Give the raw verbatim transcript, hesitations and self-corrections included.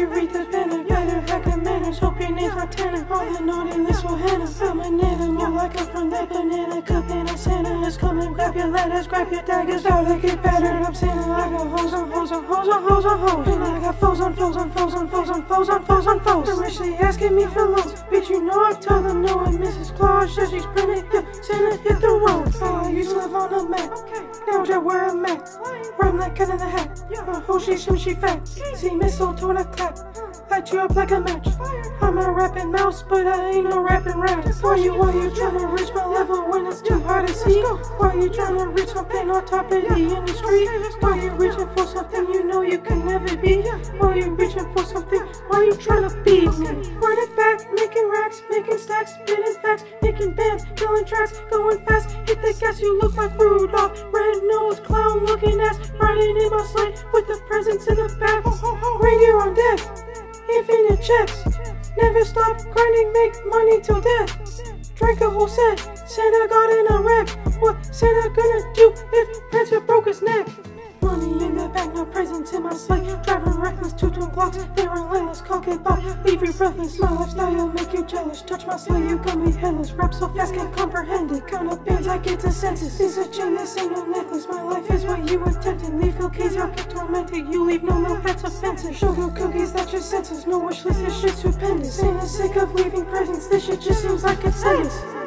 you read the banner, better hack a manners. Hope your name's not Tanner. All the naughty list will Hanna. I'm a nana, more like I'm from that Banana Cabana. Santa is coming, grab your ladders, grab your daggers. How to get battered, I'm Santa. I got hoes on hoes on hoes on hoes on hoes. And I got foes on foes on foes on foes on foes on foes on foes. They're actually asking me for loans. Bitch, you know I tell them no. And Missus Claus says she's printing. Yeah, Santa hit the road. Oh, I used to live on a mat. Now I wear a mat. Run like cat in the hat. A hoe she swim, she fat. See missal to a clap. Light you up like a match. I'm a rapping mouse, but I ain't no rapping rat. Why you, why you tryna reach my level when it's too hard to see? Why you tryna reach something on top of the industry? Why you reaching for something you know you can never be? Why you reaching for something? Why you tryna beat me? Run it back, making racks, making stacks, spinning facts, making bands, killing tracks, going fast. Hit the gas, you look like Rudolph, red-nosed clown looking ass, riding in my sleigh with the presents in the back. Reindeer on deck, infinite checks, never stop grinding, make money till death. Drank a whole set, Santa got in a wreck. What Santa gonna do if Prancer broke his neck? Money in the back, no presents in my sleigh. Driving reckless, two twin glocks, they're relentless. Cock it back, leave you breathless. My lifestyle make you jealous. Touch my sleigh, you got me headless. Rap so fast, can't comprehend it. Count up bands, I get to census. This a chain, this ain't no necklace. My life is what you attempted. Leave cookies, I'll get tormented. You leave no milk, that's offensive. Sugar cookies, that's your senses. No wish list, this shit's stupendous. Ain't sick of leaving presents, this shit just seems like it's endless.